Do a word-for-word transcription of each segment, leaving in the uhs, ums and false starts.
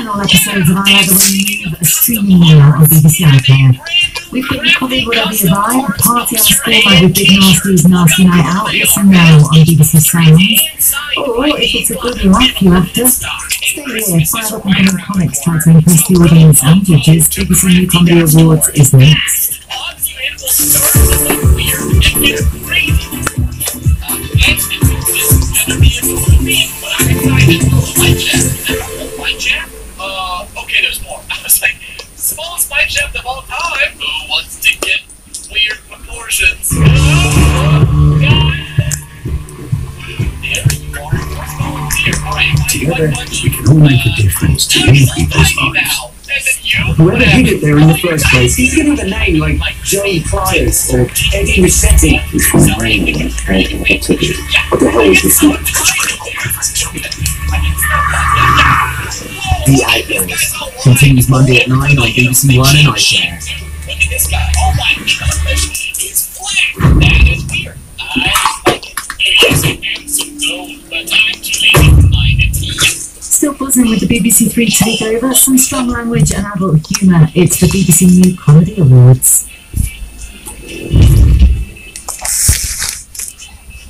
and all episodes of I Either Way Move are streaming now on B B C iPlayer. We've got you covered whatever you buy. Party on school like with Big Nasty's Nasty Night Out. Listen now on B B C Sounds. Or if it's a good laugh you're after, stay here. Five up-and-coming comics try to impress the audience and judges. B B C New Comedy Awards is next. Uh, okay, there's more. I was like, smallest mic chef of all time. Who wants to get weird proportions? Oh, God. There you are. Together, we can all make a difference to many people's lives. Whoever hid it there in the first place, he's given the name like Joey Pliers or Eddie Rossetti. He's from Rain and anything I took it. What the hell is this one? The Outlaws continues Monday at nine on B B C One and iShare. Look at this guy. Oh my gosh, he's flat. That is weird. I like it. Here's an handsome gold, but I'm too lazy to mind it. Still buzzing with the B B C Three takeover, some strong language and adult humour. It's the B B C New Comedy Awards.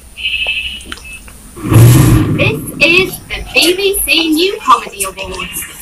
This is the B B C New Comedy Awards.